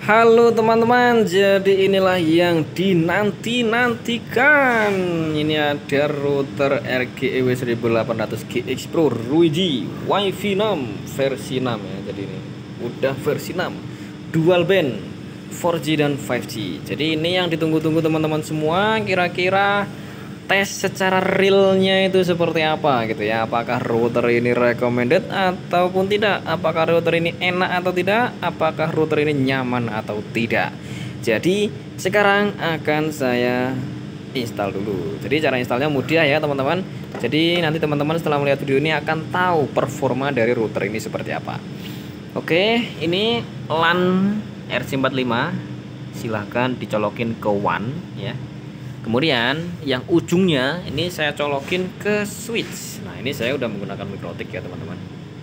Halo teman-teman, jadi inilah yang dinanti-nantikan. Ini ada router RGEW 1800 GX Pro Ruiji Wi-Fi 6 versi 6 ya. Jadi ini udah versi 6 dual band 4G dan 5G. Jadi ini yang ditunggu-tunggu teman-teman semua. Kira-kira tes secara realnya itu seperti apa gitu ya, apakah router ini recommended ataupun tidak, apakah router ini enak atau tidak, apakah router ini nyaman atau tidak. Jadi sekarang akan saya install dulu. Jadi cara installnya mudah ya teman-teman. Jadi nanti teman-teman setelah melihat video ini akan tahu performa dari router ini seperti apa. Oke, ini LAN RJ45, silahkan dicolokin ke WAN ya. Kemudian yang ujungnya ini saya colokin ke switch. Nah ini saya udah menggunakan mikrotik ya teman-teman.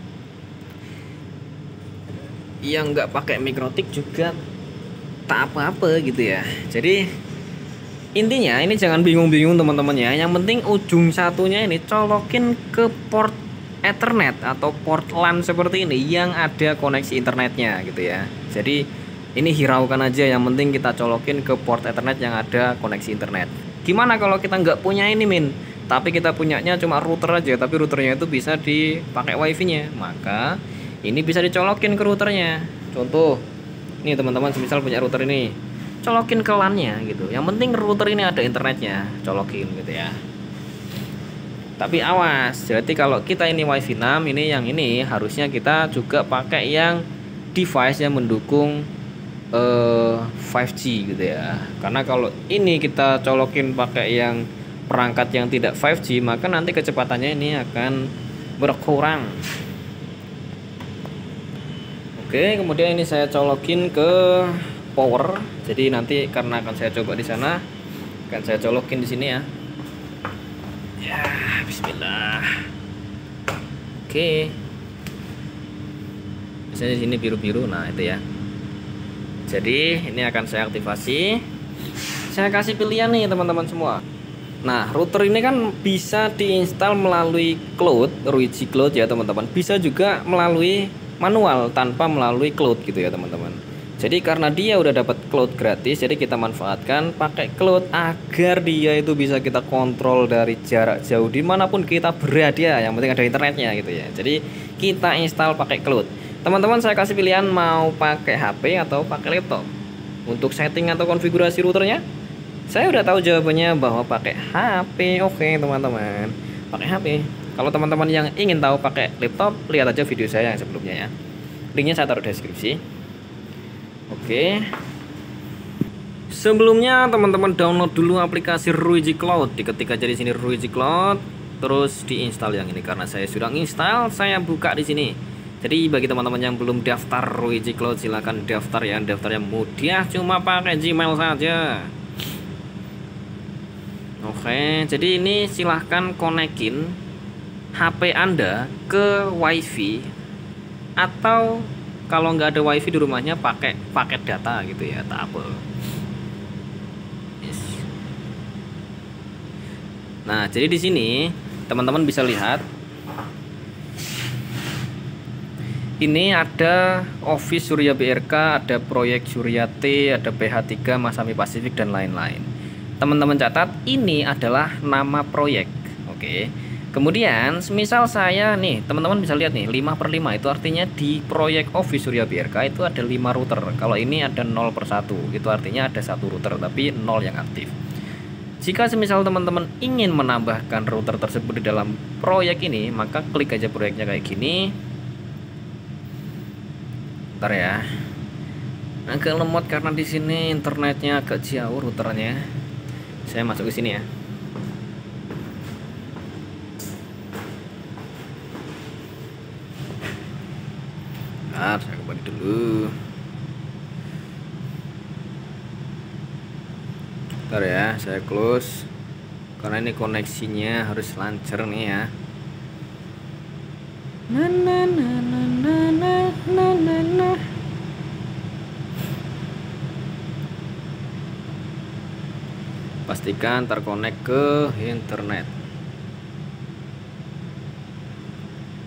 Yang nggak pakai mikrotik juga tak apa-apa gitu ya. Jadi intinya ini jangan bingung-bingung teman-teman ya. Yang penting ujung satunya ini colokin ke port Ethernet atau port LAN seperti ini yang ada koneksi internetnya gitu ya. Jadi ini hiraukan aja, yang penting kita colokin ke port Ethernet yang ada koneksi internet. Gimana kalau kita nggak punya ini tapi kita punyanya cuma router aja, tapi routernya itu bisa dipakai wifi-nya, maka ini bisa dicolokin ke routernya. Contoh, nih teman-teman semisal punya router ini, colokin ke LAN-nya gitu. Yang penting router ini ada internetnya, colokin gitu ya. Tapi awas, jadi kalau kita ini Wi-Fi 6, ini harusnya kita juga pakai yang device yang mendukung 5G gitu ya. Karena kalau ini kita colokin pakai yang perangkat yang tidak 5G, maka nanti kecepatannya ini akan berkurang. Oke, kemudian ini saya colokin ke power. Jadi nanti karena akan saya coba di sana, akan saya colokin di sini ya. Ya, bismillah. Oke. Misalnya di sini biru-biru, nah itu ya. Jadi ini akan saya aktifasi. Saya kasih pilihan nih teman-teman semua. Nah router ini kan bisa diinstal melalui cloud, Ruiji Cloud ya teman-teman. Bisa juga melalui manual tanpa melalui cloud gitu ya teman-teman. Jadi karena dia udah dapat cloud gratis, jadi kita manfaatkan pakai cloud agar dia itu bisa kita kontrol dari jarak jauh dimanapun kita berada. Yang penting ada internetnya gitu ya. Jadi kita install pakai cloud. Teman-teman saya kasih pilihan mau pakai HP atau pakai laptop. Untuk setting atau konfigurasi routernya, saya udah tahu jawabannya bahwa pakai HP. Oke teman-teman, pakai HP. Kalau teman-teman yang ingin tahu pakai laptop, lihat aja video saya yang sebelumnya ya. Linknya saya taruh di deskripsi. Oke. Sebelumnya teman-teman download dulu aplikasi Ruiji Cloud. Diketik aja di sini Ruiji Cloud, terus diinstal yang ini. Karena saya sudah install, saya buka di sini. Jadi bagi teman-teman yang belum daftar Ruiji Cloud, silahkan daftar ya. Daftarnya mudah, cuma pakai Gmail saja. Oke, jadi ini silahkan konekin HP Anda ke WiFi, atau kalau nggak ada WiFi di rumahnya pakai paket data gitu ya, tak apa. Yes. Nah, jadi di sini teman-teman bisa lihat. Ini ada Office Surya BRK, ada proyek Surya T, ada PH3, Masami Pasifik dan lain-lain. Teman-teman catat, ini adalah nama proyek. Oke. Kemudian, misal saya nih, teman-teman bisa lihat nih, 5/5 itu artinya di proyek Office Surya BRK itu ada 5 router. Kalau ini ada 0/1, itu artinya ada 1 router tapi 0 yang aktif. Jika semisal teman-teman ingin menambahkan router tersebut di dalam proyek ini, maka klik aja proyeknya kayak gini. Bentar ya, agak lemot karena di sini internetnya agak jauh routernya. Saya masuk ke sini ya. Bentar, saya kembali dulu. Bentar ya, saya close karena ini koneksinya harus lancar nih ya. Pastikan terkonek ke internet.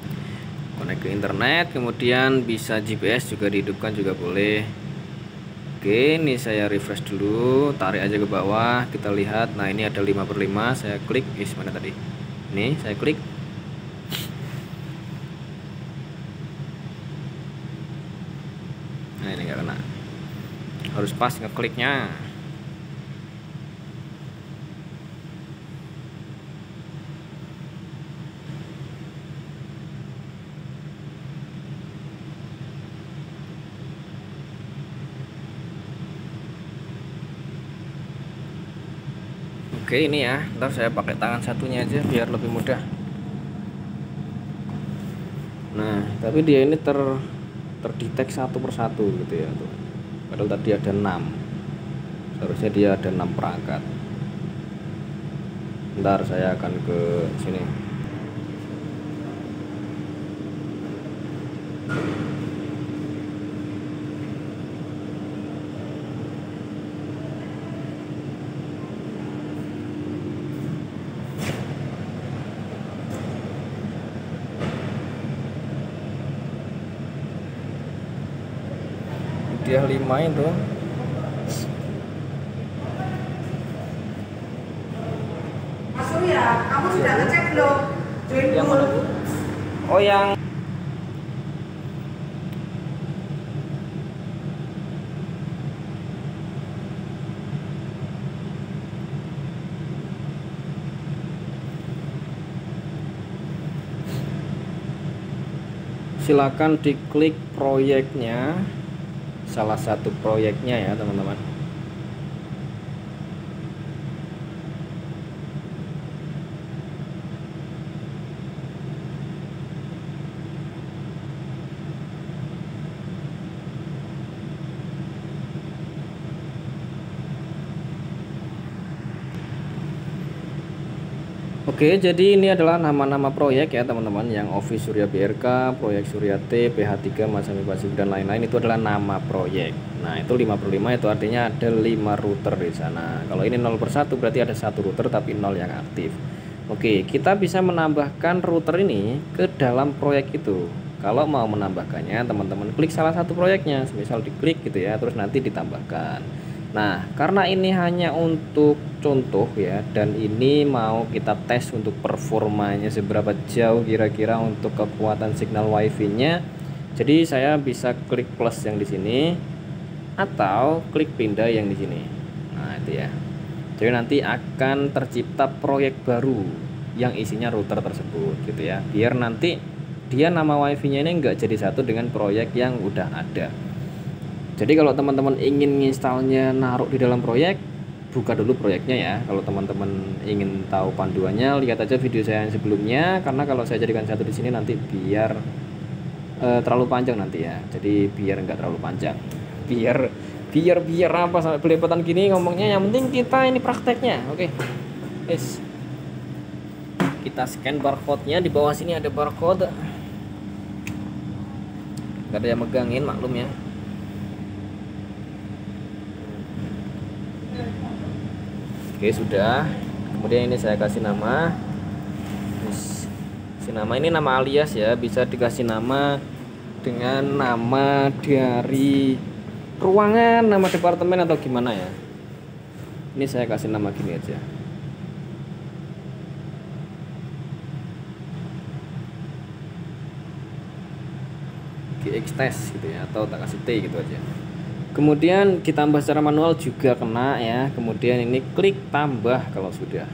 Konek ke internet, kemudian bisa GPS juga dihidupkan juga boleh. Oke, ini saya refresh dulu, tarik aja ke bawah, kita lihat. Nah, ini ada 5/5, saya klik, mana tadi? Ini saya klik. Nah, ini nggak kena. Harus pas ngekliknya. Oke, ini ya, ntar saya pakai tangan satunya aja biar lebih mudah. Nah, tapi dia ini terdetek satu persatu gitu ya tuh. Padahal tadi ada 6. Seharusnya dia ada 6 perangkat. Ntar saya akan ke sini. Dia 5 itu. Masuk ya, kamu sudah ngecek belum? Yang mana, Bu? Oh, yang silakan diklik proyeknya, salah satu proyeknya ya teman-teman. Oke, jadi ini adalah nama-nama proyek ya teman-teman, yang Office Surya BRK, proyek Surya T, PH3, Masami Pasif dan lain-lain, itu adalah nama proyek. Nah, itu 5/5, itu artinya ada 5 router di sana. Kalau ini 0/1 berarti ada 1 router tapi 0 yang aktif. Oke, kita bisa menambahkan router ini ke dalam proyek itu. Kalau mau menambahkannya, teman-teman klik salah satu proyeknya, misal diklik gitu ya, terus nanti ditambahkan. Nah, karena ini hanya untuk contoh ya, dan ini mau kita tes untuk performanya seberapa jauh kira-kira untuk kekuatan signal wifi-nya. Jadi saya bisa klik plus yang di sini atau klik pindah yang di sini. Nah, itu ya. Jadi nanti akan tercipta proyek baru yang isinya router tersebut gitu ya. Biar nanti dia nama wifi-nya ini enggak jadi satu dengan proyek yang udah ada. Jadi kalau teman-teman ingin installnya naruh di dalam proyek, buka dulu proyeknya ya. Kalau teman-teman ingin tahu panduannya, lihat aja video saya yang sebelumnya. Karena kalau saya jadikan satu di sini nanti biar terlalu panjang nanti ya. Jadi biar enggak terlalu panjang. Biar apa sampai belepotan gini ngomongnya. Yang penting kita ini prakteknya. Oke. Yes. Kita scan barcode-nya, di bawah sini ada barcode. Gak ada yang megangin, maklum ya. Oke, sudah. Kemudian ini saya kasih nama. Nama ini nama alias ya, bisa dikasih nama dengan nama dari ruangan, nama departemen atau gimana ya. Ini saya kasih nama gini aja. GX test gitu ya, atau tak kasih T gitu aja. Kemudian kita tambah secara manual juga kena ya. Kemudian ini klik tambah kalau sudah.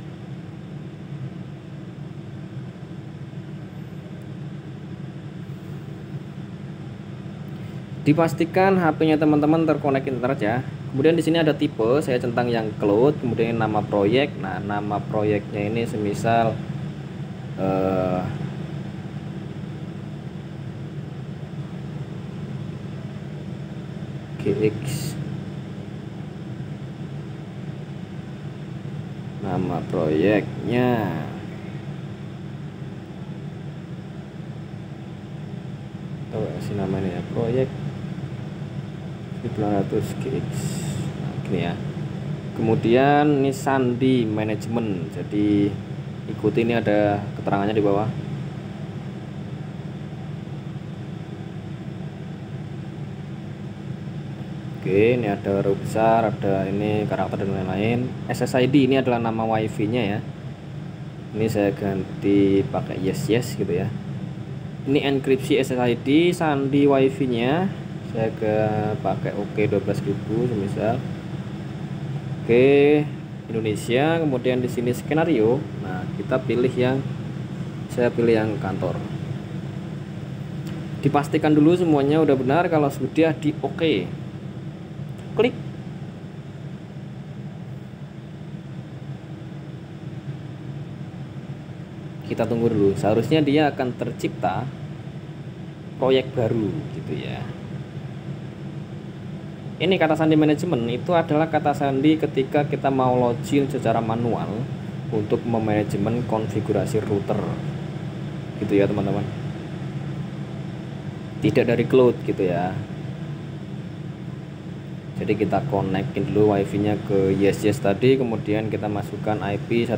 Dipastikan HP-nya teman-teman terkonek internet ya. Kemudian di sini ada tipe, saya centang yang cloud. Kemudian nama proyek. Nah, nama proyeknya ini semisal GX. Nama proyeknya kasih namanya ya, proyek 900 GX. Nah, gini ya. Kemudian ini sandi manajemen. Jadi ikuti, ini ada keterangannya di bawah. Oke, Oke, ini ada huruf besar, ada ini karakter dan lain-lain. SSID ini adalah nama WiFi-nya ya. Ini saya ganti pakai yes gitu ya. Ini enkripsi SSID, sandi WiFi-nya saya pakai OK 12.000 semisal. Oke, Indonesia, kemudian di sini skenario. Nah, kita pilih saya pilih yang kantor. Dipastikan dulu semuanya udah benar. Kalau sudah, di OK, klik. Kita tunggu dulu, seharusnya dia akan tercipta proyek baru gitu ya. Ini kata sandi manajemen itu adalah kata sandi ketika kita mau login secara manual untuk memanajemen konfigurasi router gitu ya teman-teman, tidak dari cloud gitu ya. Jadi kita connectin dulu wifi nya ke yes tadi, kemudian kita masukkan IP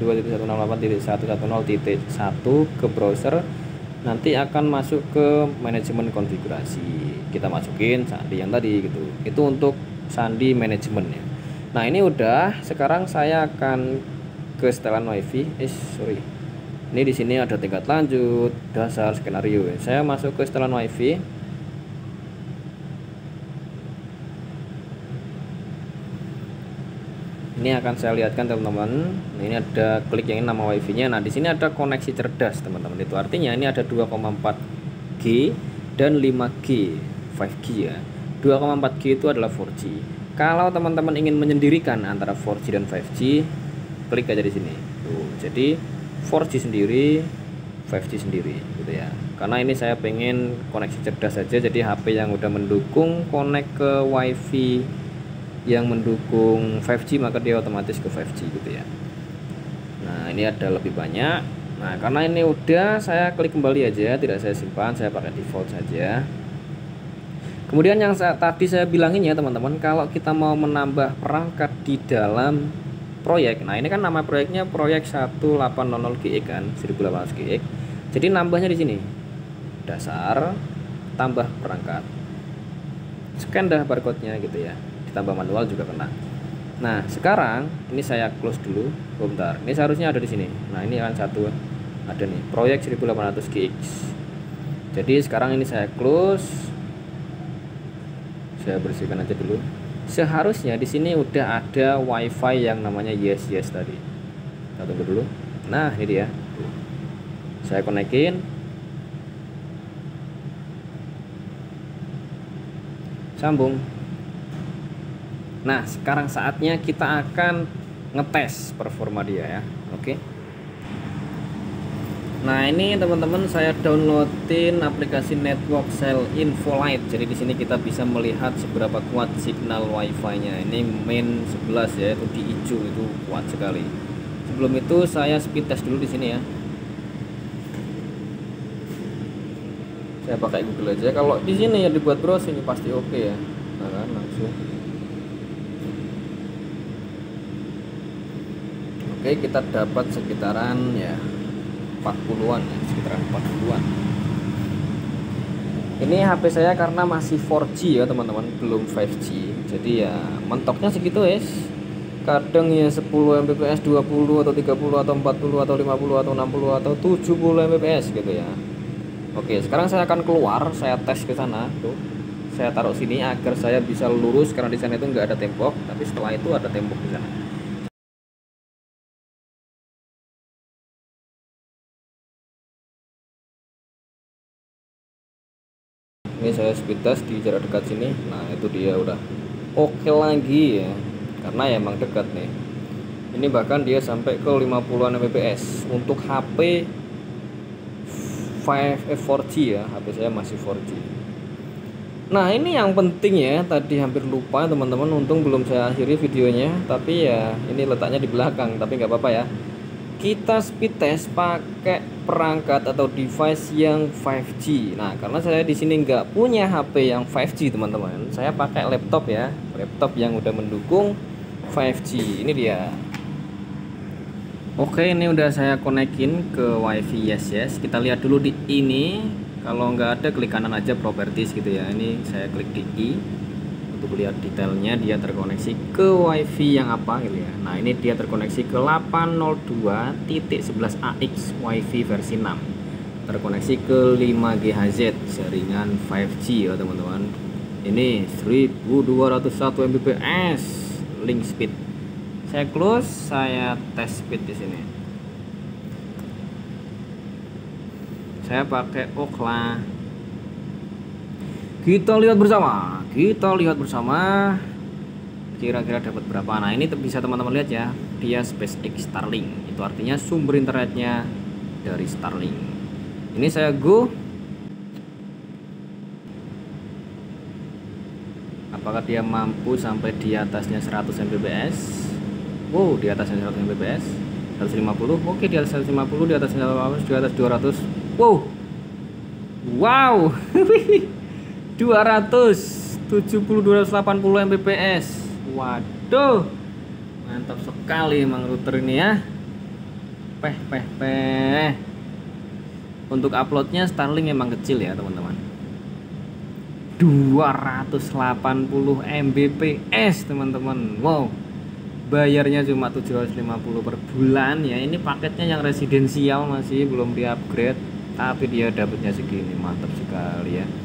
192.168.110.1 ke browser, nanti akan masuk ke manajemen konfigurasi. Kita masukin sandi yang tadi gitu. Itu untuk sandi manajemennya. Nah, ini udah. Sekarang saya akan ke setelan wifi. Ini di sini ada tingkat lanjut, dasar, skenario. Saya masuk ke setelan wifi. Ini akan saya lihatkan teman-teman. Ini ada klik yang ini nama wifi-nya. Nah, di sini ada koneksi cerdas teman-teman. Itu artinya ini ada 2,4G dan 5G, 5G ya. 2,4G itu adalah 4G. Kalau teman-teman ingin menyendirikan antara 4G dan 5G, klik aja di sini. Tuh, jadi 4G sendiri, 5G sendiri gitu ya. Karena ini saya pengen koneksi cerdas saja, jadi HP yang udah mendukung connect ke wifi yang mendukung 5G maka dia otomatis ke 5G gitu ya. Nah, ini ada lebih banyak. Nah, karena ini udah, saya klik kembali aja, tidak saya simpan, saya pakai default saja. Kemudian yang tadi saya bilangin ya teman-teman, kalau kita mau menambah perangkat di dalam proyek, nah ini kan nama proyeknya proyek 1800GX kan, 1800GX. Jadi nambahnya di sini, dasar tambah perangkat, scan dah barcode-nya gitu ya. Tambah manual juga kena. Nah, sekarang ini saya close dulu. Bentar. Ini seharusnya ada di sini. Nah, ini kan satu ada nih, proyek 1800GX. Jadi sekarang ini saya close. Saya bersihkan aja dulu. Seharusnya di sini udah ada wifi yang namanya yes tadi. Kita tunggu dulu. Nah, ini dia. Saya konekin. Sambung. Nah, sekarang saatnya kita akan ngetes performa dia ya. Oke. Nah, ini teman-teman saya downloadin aplikasi Network Cell Infolite. Jadi di sini kita bisa melihat seberapa kuat signal wifi-nya. Ini main 11 ya, itu di hijau, itu kuat sekali. Sebelum itu saya speed test dulu di sini ya. Saya pakai Google aja. Kalau di sini ya dibuat browsing pasti oke ya. Nah, kan langsung. Oke, kita dapat sekitaran ya 40-an ya, sekitaran 40-an. Ini HP saya karena masih 4G ya teman-teman, belum 5G. Jadi ya mentoknya segitu guys. Kadang ya 10 Mbps, 20 atau 30 atau 40 atau 50 atau 60 atau 70 Mbps gitu ya. Oke, sekarang saya akan keluar, saya tes ke sana tuh. Saya taruh sini agar saya bisa lurus karena di sana itu nggak ada tembok, tapi setelah itu ada tembok di sana. Ini saya speed test di jarak dekat sini. Nah, itu dia udah oke lagi ya, karena ya emang dekat nih. Ini bahkan dia sampai ke 50-an Mbps untuk HP 4G ya. HP saya masih 4G. Nah, ini yang penting ya, tadi hampir lupa teman-teman, untung belum saya akhiri videonya, tapi ya ini letaknya di belakang, tapi nggak apa-apa ya. Kita speed test pakai perangkat atau device yang 5G. Nah, karena saya di sini nggak punya HP yang 5G teman-teman, saya pakai laptop ya, laptop yang udah mendukung 5G. Ini dia. Oke, ini udah saya konekin ke wifi yes. Kita lihat dulu di ini. Kalau nggak ada, klik kanan aja properties gitu ya. Ini saya klik di I untuk lihat detailnya dia terkoneksi ke WiFi yang apa gitu ya. Nah ini dia terkoneksi ke 802.11ax WiFi versi 6, terkoneksi ke 5GHz jaringan 5G ya teman-teman. Ini 1201 Mbps link speed. Saya close, saya tes speed di sini. Saya pakai Ookla. Kita lihat bersama kira-kira dapat berapa. Nah ini bisa teman-teman lihat ya, dia SpaceX Starlink, itu artinya sumber internetnya dari Starlink. Ini saya go, apakah dia mampu sampai di atasnya 100 Mbps. Wow, di atasnya 100 Mbps, 150. Oke, di atas 150, di atasnya 100, di atas 200. Wow 280 Mbps. Waduh, mantap sekali emang router ini ya. Untuk uploadnya Starlink emang kecil ya teman-teman, 280 Mbps teman-teman. Wow, bayarnya cuma 750 per bulan ya. Ini paketnya yang residensial, masih belum di upgrade, tapi dia dapatnya segini, mantap sekali ya.